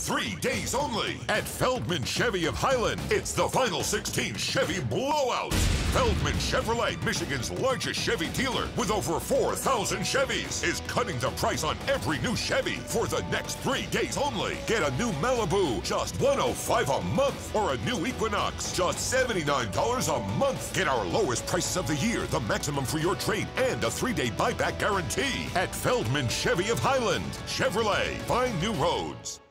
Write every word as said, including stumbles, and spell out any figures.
three days only. At Feldman Chevy of Highland, it's the final sixteen Chevy blowout. Feldman Chevrolet, Michigan's largest Chevy dealer with over four thousand Chevys, is cutting the price on every new Chevy for the next three days only. Get a new Malibu, just one hundred five dollars a month, or a new Equinox, just seventy-nine dollars a month. Get our lowest prices of the year, the maximum for your trade, and a three-day buyback guarantee at Feldman Chevy of Highland. Chevrolet, find new roads.